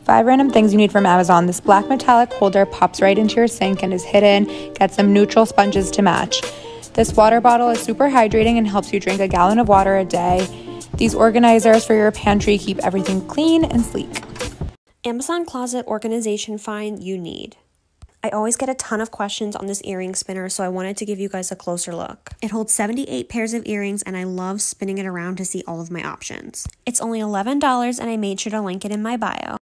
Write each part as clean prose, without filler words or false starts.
5 random things you need from Amazon. This black metallic holder pops right into your sink and is hidden. Get some neutral sponges to match. This water bottle is super hydrating and helps you drink a gallon of water a day. These organizers for your pantry keep everything clean and sleek. Amazon closet organization find you need. I always get a ton of questions on this earring spinner, so I wanted to give you guys a closer look. It holds 78 pairs of earrings, and I love spinning it around to see all of my options. It's only $11, and I made sure to link it in my bio.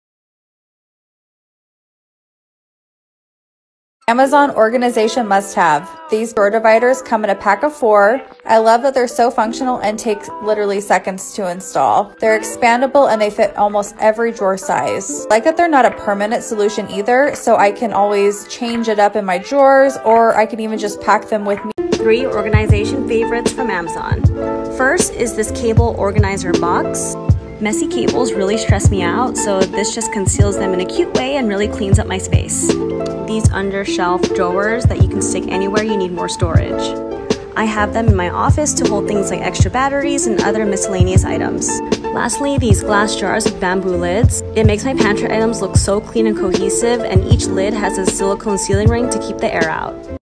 Amazon organization must-have. These drawer dividers come in a pack of 4. I love that they're so functional and take literally seconds to install. They're expandable and they fit almost every drawer size. I like that they're not a permanent solution either, so I can always change it up in my drawers, or I can even just pack them with me. 3 organization favorites from Amazon. First is this cable organizer box. Messy cables really stress me out, so this just conceals them in a cute way and really cleans up my space. These under-shelf drawers that you can stick anywhere you need more storage. I have them in my office to hold things like extra batteries and other miscellaneous items. Lastly, these glass jars with bamboo lids. It makes my pantry items look so clean and cohesive, and each lid has a silicone sealing ring to keep the air out.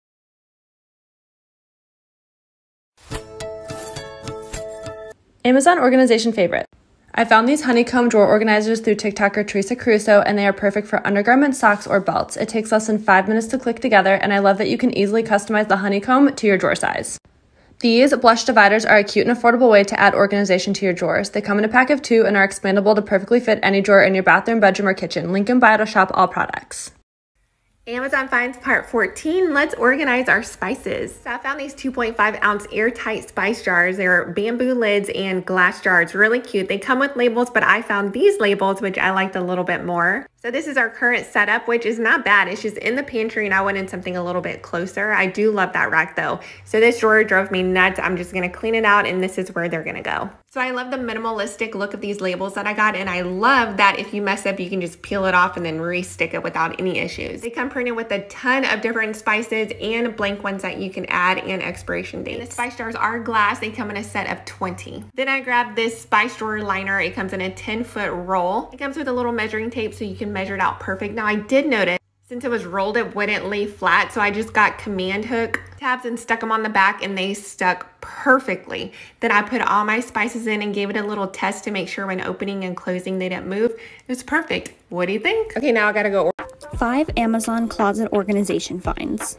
Amazon organization favorite. I found these honeycomb drawer organizers through TikToker Teresa Caruso, and they are perfect for undergarments, socks, or belts. It takes less than 5 minutes to click together, and I love that you can easily customize the honeycomb to your drawer size. These blush dividers are a cute and affordable way to add organization to your drawers. They come in a pack of 2 and are expandable to perfectly fit any drawer in your bathroom, bedroom, or kitchen. Link in bio to shop all products. Amazon finds part 14. Let's organize our spices. So I found these 2.5 ounce airtight spice jars. They're bamboo lids and glass jars. Really cute. They come with labels, but I found these labels, which I liked a little bit more. So this is our current setup, which is not bad. It's just in the pantry and I wanted something a little bit closer. I do love that rack though. So this drawer drove me nuts. I'm just gonna clean it out and this is where they're gonna go. So I love the minimalistic look of these labels that I got, and I love that if you mess up, you can just peel it off and then re-stick it without any issues. They come printed with a ton of different spices and blank ones that you can add and expiration dates. And the spice jars are glass. They come in a set of 20. Then I grabbed this spice drawer liner. It comes in a 10-foot roll. It comes with a little measuring tape so you can measure it out perfect. Now I did notice since it was rolled, it wouldn't lay flat, so I just got command hook tabs and stuck them on the back and they stuck perfectly. Then I put all my spices in and gave it a little test to make sure when opening and closing they didn't move. It was perfect. What do you think? Okay, now I gotta go. 5 Amazon closet organization finds.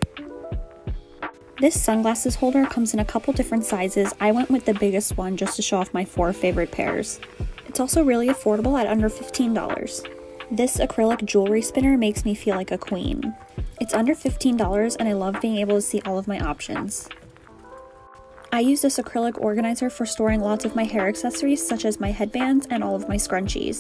This sunglasses holder comes in a couple different sizes. I went with the biggest one just to show off my 4 favorite pairs. It's also really affordable at under $15. This acrylic jewelry spinner makes me feel like a queen. It's under $15 and I love being able to see all of my options. I use this acrylic organizer for storing lots of my hair accessories such as my headbands and all of my scrunchies.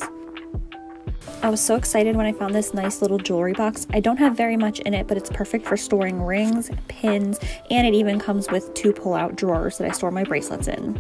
I was so excited when I found this nice little jewelry box. I don't have very much in it, but it's perfect for storing rings, pins, and it even comes with 2 pull-out drawers that I store my bracelets in.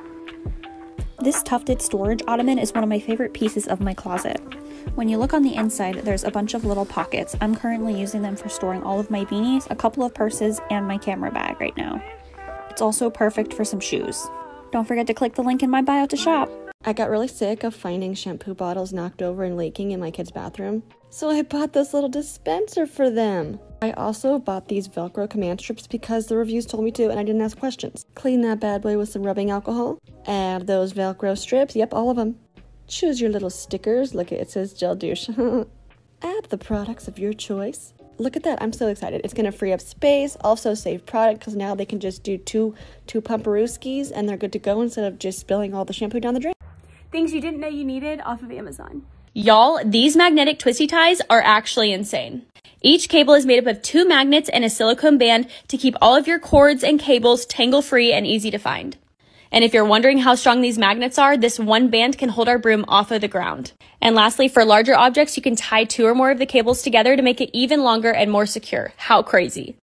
This tufted storage ottoman is one of my favorite pieces of my closet. When you look on the inside, there's a bunch of little pockets. I'm currently using them for storing all of my beanies, a couple of purses, and my camera bag right now. It's also perfect for some shoes. Don't forget to click the link in my bio to shop. I got really sick of finding shampoo bottles knocked over and leaking in my kid's bathroom, so I bought this little dispenser for them. I also bought these Velcro command strips because the reviews told me to and I didn't ask questions. Clean that bad boy with some rubbing alcohol. Add those Velcro strips, yep, all of them. Choose your little stickers. Look, it says gel douche. Add the products of your choice. Look at that, I'm so excited. It's gonna free up space, also save product, because now they can just do two pumperooskies and they're good to go instead of just spilling all the shampoo down the drain. Things you didn't know you needed off of Amazon. Y'all, these magnetic twisty ties are actually insane. Each cable is made up of 2 magnets and a silicone band to keep all of your cords and cables tangle-free and easy to find. And if you're wondering how strong these magnets are, this one band can hold our broom off of the ground. And lastly, for larger objects, you can tie 2 or more of the cables together to make it even longer and more secure. How crazy.